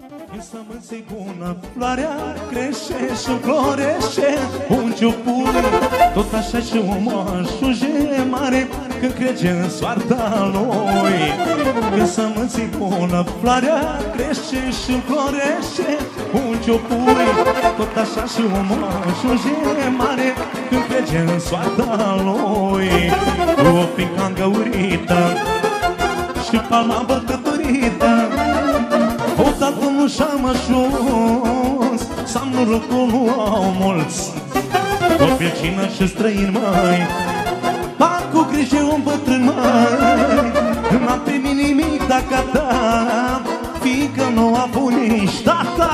Când sămânța-i bună, floarea crește și florește un ciupur. Tot așa și omul ajunge mare când crede în soarta lui. Când sămânța-i bună, floarea crește și florește un ciupur. Tot așa și omul ajunge mare când crede în soarta lui. Cu o pica îngăurită și palma bătătorită, odată nu și-am ajuns, să-am norocul nu au mulți. Copil, cină și străin, măi, par cu grijă un bătrân, măi. N-am primit nimic dacă a ta, fiindcă nu a avut nici tata.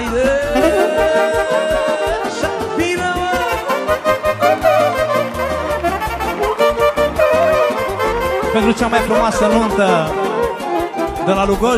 Pentru cea mai frumoasă nuntă de la Lugoj,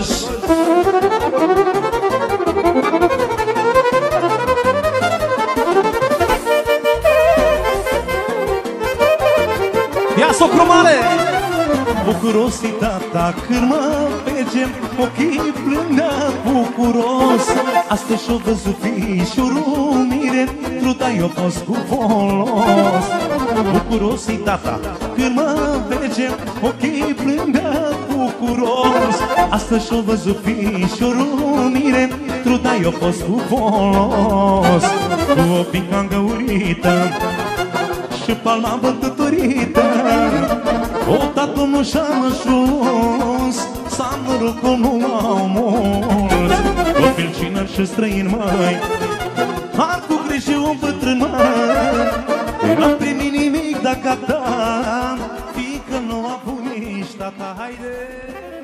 ia socru mare! Bucuros-i tata când mă vege, ochii plângă bucuros. Astăzi și-o văzut fișorul mire, truda i-o fost cu folos. Bucuros-i tata când mă vege, ochii plângă bucuros. Astăzi și-o văzut fișorul mire, truda i-o fost cu folos. Cu o pica îngăurită și palma bătătorită, odată nu și-am ajuns, să-am norocul nu au mulți. Copil, cină și străin, măi, ar cu grijă un bătrân, măi. N-am primit nimic dacă a ta, fiindcă nu a avut nici tata. Haide!